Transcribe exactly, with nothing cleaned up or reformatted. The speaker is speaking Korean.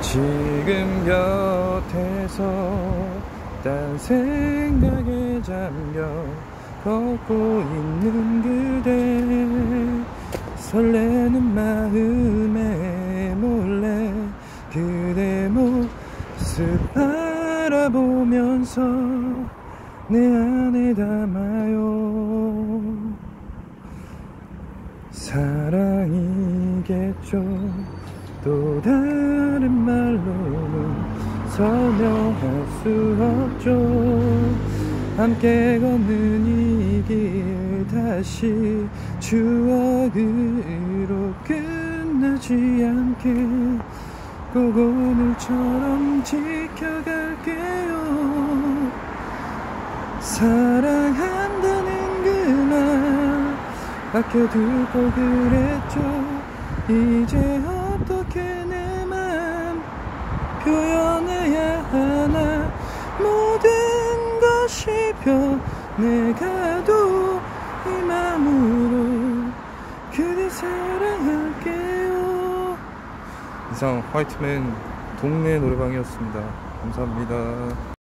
지금 곁에서 딴 생각에 잠겨 걷고 있는 그대, 설레는 마음에 몰래 그대 모습 바라보면서 내 안에 담아요. 사랑이겠죠. 또 다른 말로는 설명할 수 없죠. 함께 걷는 이 길 다시 추억으로 끝나지 않게 꼭 오늘처럼 지켜갈게요. 사랑한다는 그 말 아껴둘 걸 그랬죠. 이제 어떻게 내 맘 표현해야 하나. 모든 것이 변해가도 이 맘으로 그대 사랑할게요. 이상 화이트맨 동네 노래방이었습니다. 감사합니다.